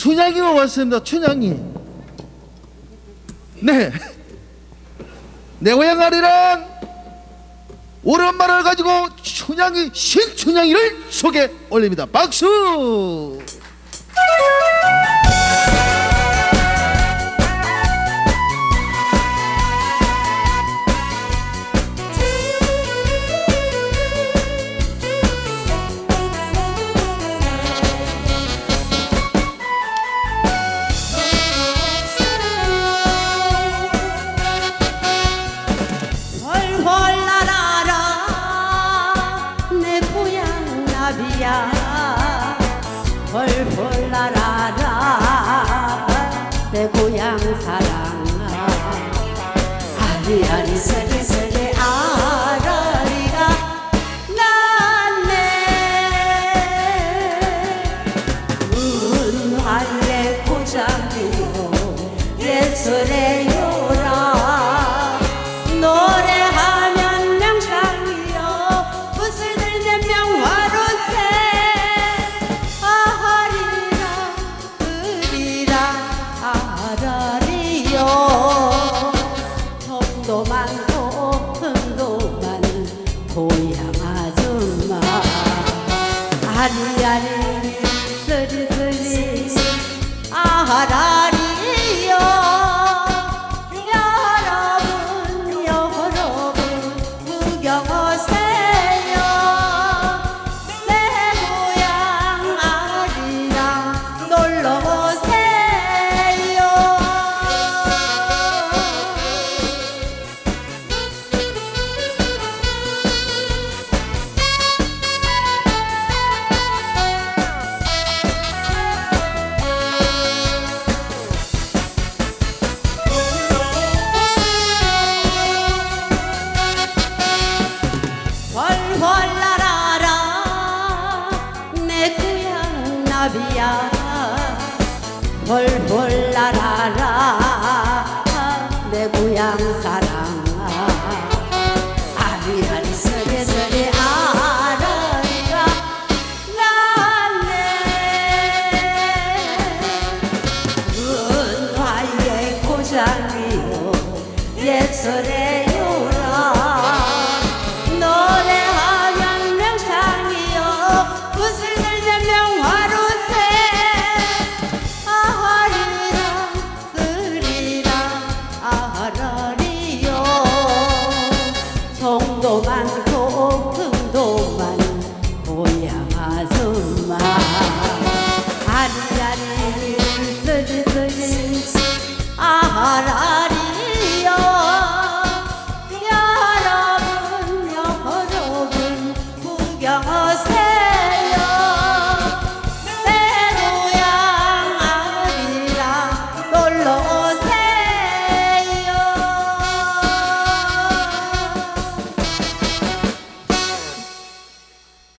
춘향이가 왔습니다. 춘향이. 네, 내 고향 아리랑 오랜만을 가지고 춘향이 신춘향이를 소개 올립니다. 박수. 펄펄 날아라 내 고향 사랑아 아리아리 세레세레 아라리가 났네 은활레 고장이요 예술의 요라 노래하면 명상이요 붓을 들면 명화로새 정도 많고 흥도 많은 고향 아줌마 아리아리 쓰리쓰리 아라리요 여러분 구경 오세요 내 고향 아리랑 놀러 오세요. 펄펄 날아라 내 고향 나비야 펄펄 날아라 내 고향 사랑아 아리아리 서리서리 아라리가 났네 은화의 고장이요 예술의 요라 노래하면 명상이요 붓을 들면 명화로새 아리랑 쓰리랑 아라리요 정도 많고 흥도 많은 고향 아줌마 아리아리